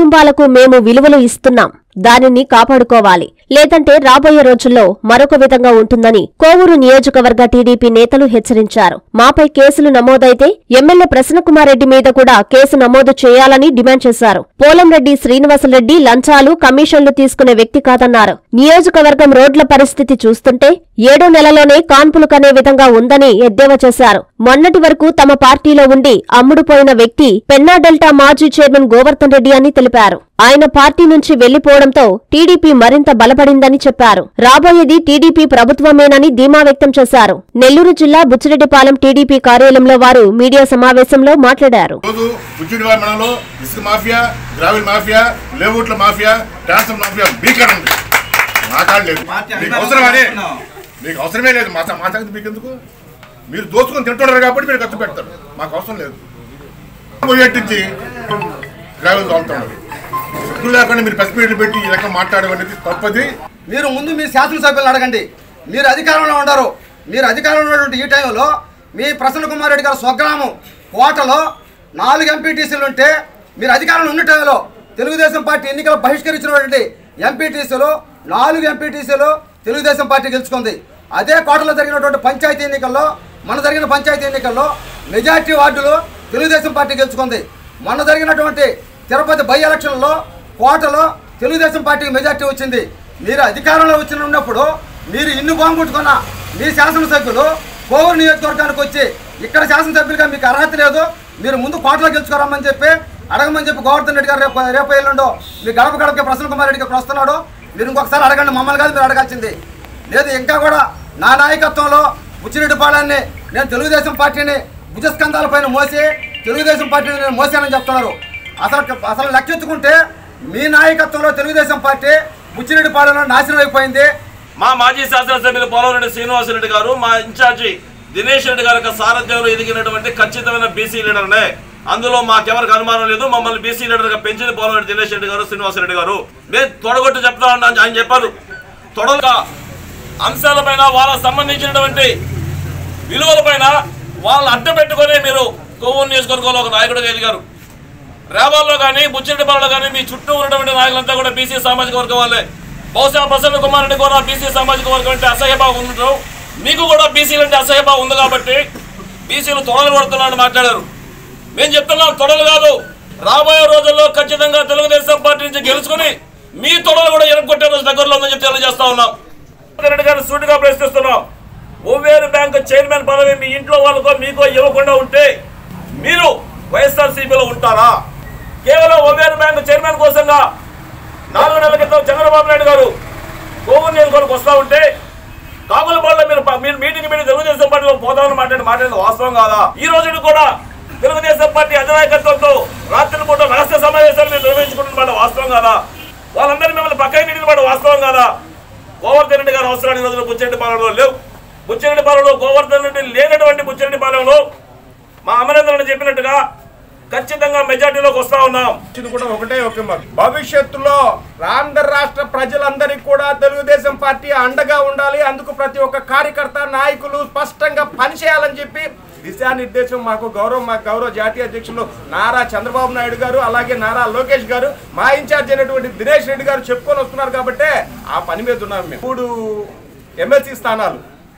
కుటుంబాలకు మేము విలువలు ఇస్తున్నాం, దానిని కాపాడుకోవాలి, లేదంటే రాబోయే రోజుల్లో మరొక విధంగా ఉంటుందని కోవూరు నియోజకవర్గ టీడీపీ నేతలు హెచ్చరించారు. మాపై కేసులు నమోదైతే ఎమ్మెల్యే ప్రసన్నకుమారెడ్డి మీద కూడా కేసు నమోదు చేయాలని డిమాండ్ చేశారు. పోలంరెడ్డి శ్రీనివాసరెడ్డి లంచాలు, కమిషన్లు తీసుకునే వ్యక్తి కాదన్నారు. నియోజకవర్గం రోడ్ల పరిస్థితి చూస్తుంటే 7వ నెలలోనే కాన్పులు కనే విధంగా ఉందని ఎద్దేవా చేశారు. మొన్నటి వరకు తమ పార్టీలో ఉండి అమ్ముడుపోయిన వ్యక్తి పెన్నా డెల్టా మాజీ చైర్మన్ గోవర్ధన్ రెడ్డి అని తెలిపారు. ఆయన పార్టీ నుంచి వెళ్లిపోవడంతో టీడీపీ మరింత బలపడిందని చెప్పారు. రాబోయేది టీడీపీ ప్రభుత్వమేనని ధీమా వ్యక్తం చేశారు. నెల్లూరు జిల్లా బుచ్చిరెడ్డిపాలెం టీడీపీ కార్యాలయంలో వారు మీడియా సమావేశంలో మాట్లాడారు. మీకు అవసరమే లేదు, మా సంగతి మీకు ఎందుకు? మీరు దోచుకొని తింటున్నారు కాబట్టి మీరు ఖర్చు పెడతారు, మాకు అవసరం లేదు. పోయేట్టించి గ్రావెల్ తోలుతున్నారు, సిగ్గు లేకుండా మీరు ప్రెస్ మీట్లు పెట్టి ఈ రకం మాట్లాడేది తప్పది. మీరు ముందు మీ శాసనసభ్యులను అడగండి. మీరు అధికారంలో ఉండరు. మీరు అధికారంలో ఉన్నటువంటి ఈ టైంలో మీ ప్రసన్న కుమార్ రెడ్డి గారు స్వగ్రామం కోటలో 4 ఎంపీటీసీలు ఉంటే, మీరు అధికారంలో ఉన్న టైంలో తెలుగుదేశం పార్టీ ఎన్నికలు బహిష్కరించినటువంటి ఎంపీటీసీలు 4 ఎంపీటీసీలు తెలుగుదేశం పార్టీ గెలుచుకుంది. అదే కోటలో జరిగినటువంటి పంచాయతీ ఎన్నికల్లో, మన జరిగిన పంచాయతీ ఎన్నికల్లో మెజార్టీ వార్డులు తెలుగుదేశం పార్టీ గెలుచుకుంది. మొన్న జరిగినటువంటి తిరుపతి బై ఎలక్షన్లో కోటలో తెలుగుదేశం పార్టీకి మెజార్టీ వచ్చింది. మీరు అధికారంలో ఉన్నప్పుడు మీరు ఇన్ని బాంబుట్టుకున్న మీ శాసనసభ్యులు కోవూరు నియోజకవర్గానికి వచ్చి ఇక్కడ శాసనసభ్యులుగా మీకు అర్హత లేదు, మీరు ముందు కోటలో గెలుచుకోరమ్మని చెప్పి అడగమని చెప్పి గోవర్ధన్ రెడ్డి గారు రేపు ఎల్లుండో మీ గడప గడపకి ప్రసన్న కుమార్ రెడ్డి గారు వస్తున్నాడు. మీరు ఇంకొకసారి అడగండి, మమ్మల్ని కాదు మీరు అడగాల్సింది. లేదు ఇంకా కూడా నా నాయకత్వంలో బుచ్చిరెడ్డిపాలెన్ని నేను తెలుగుదేశం పార్టీని భుజస్కంధాల పైన మోసి తెలుగుదేశం పార్టీని నేను మోసానని చెప్తున్నారు. అసలు లెక్కెత్తుకుంటే మీ నాయకత్వంలో తెలుగుదేశం పార్టీ బుచ్చిరెడ్డిపాలెంలో నాశనం అయిపోయింది. మా మాజీ శాసనసభ్యులు పోలంరెడ్డి శ్రీనివాసరెడ్డి గారు, మా ఇన్ఛార్జి దినేష్ రెడ్డి గారి సారథ్యంలో ఎదిగినటువంటి ఖచ్చితమైన బీసీ లీడర్నే. అందులో మాకెవరికి అనుమానం లేదు. మమ్మల్ని బీసీ లీడర్గా పెంచింది పోలంరెడ్డి దినేష్ రెడ్డి గారు, శ్రీనివాసరెడ్డి గారు. మేము తొడగొట్టు చెప్తా ఉన్నాం ఆయన చెప్పారు. తొడగా అంశాలపైన వాళ్ళకు సంబంధించినటువంటి విలువలపైన వాళ్ళని అడ్డపెట్టుకునే మీరు కోవూరు నియోజకవర్గంలో ఒక నాయకుడిగా ఎదిగారు. రేవాల్లో కానీ బుచ్చిరెడ్డిపాలెంలో కానీ మీ చుట్టూ ఉన్నటువంటి నాయకులంతా కూడా బీసీ సామాజిక వర్గం వాళ్ళే. బహుశా ప్రసన్న కుమార్ రెడ్డి కూడా బీసీ సామాజిక వర్గం అంటే అసహ్యభావం ఉండటం, మీకు కూడా బీసీలు అంటే అసహ్యభావం ఉంది కాబట్టి బీసీలు తొడలు కొడుతున్నారని మాట్లాడారు. మేము చెప్తున్నాం, తొడలు కాదు, రాబోయే రోజుల్లో ఖచ్చితంగా తెలుగుదేశం పార్టీ నుంచి గెలుచుకుని మీ తొడలు కూడా ఎరగొట్టే రోజు దగ్గరలో ఉందని చెప్పి తెలియజేస్తా ఉన్నాం. రెడ్డి గారిని సూటిగా ప్రశ్నిస్తున్నాం. ఓవేరు బ్యాంకు చైర్మన్ పదవి మీ ఇంట్లో వాళ్ళకో మీకో ఇవ్వకుండా ఉంటే మీరు వైఎస్ఆర్సీపీలో ఉంటారా? కేవలం ఓవేరు బ్యాంకు చైర్మన్ కోసంగా 4 నెలల క్రితం చంద్రబాబు నాయుడు గారు కోవూరు నియోజకవర్గంకి వస్తూ ఉంటే కాకులపాడులో మీరు మీటింగ్ పెట్టి తెలుగుదేశం పార్టీలో పోతామని మాట్లాడిన వాస్తవం కాదా? ఈ రోజు కూడా తెలుగుదేశం పార్టీ అధినాయకత్వంతో రాత్రి పూట రహస్య సమావేశాలు మీరు నిర్వహించుకుంటున్న వాస్తవం కాదా? వాళ్ళందరూ మిమ్మల్ని పక్కన నిలిచిన వాస్తవం కాదా? గోవర్ధన్ రెడ్డి గారు అవసరానికి రోజులు బుచ్చిరెడ్డిపాలెంలో లేవు. బుచ్చిరెడ్డిపాలెంలో గోవర్ధన్ రెడ్డి లేనటువంటి బుచ్చిరెడ్డిపాలెంలో మా అమరేంద్రని చెప్పినట్టుగా ఖచ్చితంగా మెజార్టీలోకి వస్తా ఉన్నాం. ఇది కూడా ఒకటే ఒక భవిష్యత్తులో ఆంధ్ర రాష్ట్ర ప్రజలందరికీ కూడా తెలుగుదేశం పార్టీ అండగా ఉండాలి. అందుకు ప్రతి ఒక్క కార్యకర్త, నాయకులు స్పష్టంగా పనిచేయాలని చెప్పి దిశానిర్దేశం మా గౌరవ జాతీయ అధ్యక్షులు నారా చంద్రబాబు నాయుడు గారు, అలాగే నారా లోకేష్ గారు, మా ఇన్ఛార్జ్ అయినటువంటి దినేష్ రెడ్డి గారు చెప్పుకొని వస్తున్నారు. కాబట్టి ఆ పని మీద ఉన్నాం. మేము 3 ఎమ్మెల్సీ స్థానాలు,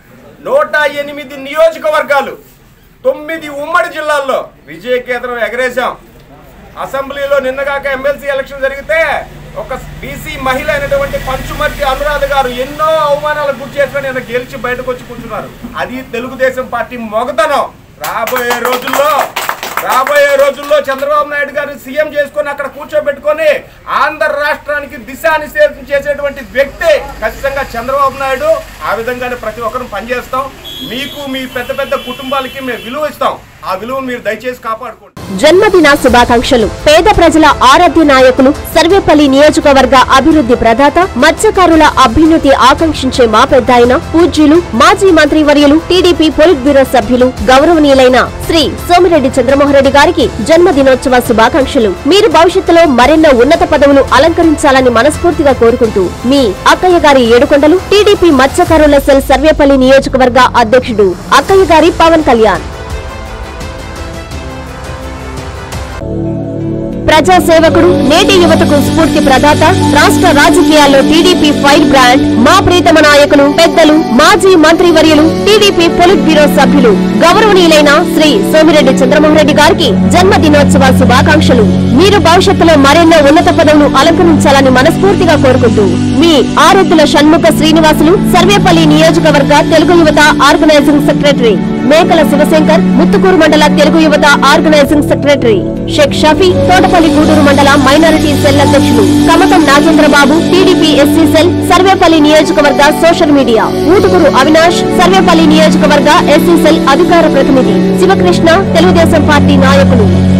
108 నియోజకవర్గాలు, 9 ఉమ్మడి జిల్లాల్లో విజయకేతనం ఎగరేశాం. అసెంబ్లీలో నిన్నగాక ఎమ్మెల్సీ ఎలక్షన్ జరిగితే ఒక బీసీ మహిళ అయినటువంటి పంచుమర్తి అనురాధ గారు ఎన్నో అవమానాలకు గురి చేసుకుని నిన్న గెలిచి బయటకు వచ్చి కూర్చున్నారు. అది తెలుగుదేశం పార్టీ మొగతనం. రాబోయే రోజుల్లో చంద్రబాబు నాయుడు గారిని సీఎం చేసుకొని అక్కడ కూర్చోబెట్టుకొని ఆంధ్ర రాష్ట్రానికి దిశానిర్దేశం చేసేటువంటి వ్యక్తి ఖచ్చితంగా చంద్రబాబు నాయుడు. ఆ విధంగానే ప్రతి ఒక్కరు పనిచేస్తాం. మీకు మీ పెద్ద కుటుంబాలకి మేము విలువ ఇస్తాం. ఆ విలువ మీరు దయచేసి కాపాడుకోండి. జన్మదిన శుభాకాంక్షలు. పేద ప్రజల ఆరాధ్య నాయకులు, సర్వేపల్లి నియోజకవర్గ అభివృద్ధి ప్రదాత, మత్స్యకారుల అభ్యున్నతి ఆకాంక్షించే మా పెద్దాయన పూజ్యులు మాజీ మంత్రివర్యులు టీడీపీ పొలిట్ బ్యూరో సభ్యులు గౌరవనీయులైన శ్రీ సోమిరెడ్డి చంద్రమోహన్ రెడ్డి గారికి జన్మదినోత్సవ శుభాకాంక్షలు. మీరు భవిష్యత్తులో మరెన్నో ఉన్నత పదవులు అలంకరించాలని మనస్ఫూర్తిగా కోరుకుంటూ మీ అక్కయ్య గారి ఏడుకొండలు టీడీపీ మత్స్యకారుల సెల్ సర్వేపల్లి నియోజకవర్గ అధ్యక్షుడు అక్కయ్య గారి పవన్ కళ్యాణ్. ప్రజా సేవకుడు, నేటి యువతకు స్ఫూర్తి ప్రదాత, రాష్ట్ర రాజకీయాల్లో టీడీపీ ఫైర్ బ్రాండ్, మా ప్రీతమ నాయకులు, పెద్దలు, మాజీ మంత్రివర్యులు, టీడీపీ పొలిట్ బ్యూరో సభ్యులు, గౌరవనీయులైన శ్రీ సోమిరెడ్డి చంద్రమోహన్ రెడ్డి గారికి జన్మదినోత్సవ శుభాకాంక్షలు. మీరు భవిష్యత్తులో మరెన్నో ఉన్నత పదవులు అలంకరించాలని మనస్ఫూర్తిగా కోరుకుంటూ మీ ఆరెద్దుల షణ్ముఖ శ్రీనివాసులు, సర్వేపల్లి నియోజకవర్గ తెలుగు యువత ఆర్గనైజింగ్ సెక్రటరీ, మేకల శివశంకర్, ముత్తుకూరు మండల తెలుగు యువత ఆర్గనైజింగ్ సెక్రటరీ, షేక్ షఫీ, తోటపల్లి గూడూరు మండల మైనారిటీ సెల్ అధ్యక్షులు Kamatham Nagendrababu, TDP SC cell, Sarvepalli నియోజకవర్గ సోషల్ మీడియా, ఊటుకూరు అవినాష్, సర్వేపల్లి నియోజకవర్గ ఎస్సీ సెల్ అధికార ప్రతినిధి, శివకృష్ణ, తెలుగుదేశం పార్టీ నాయకులు.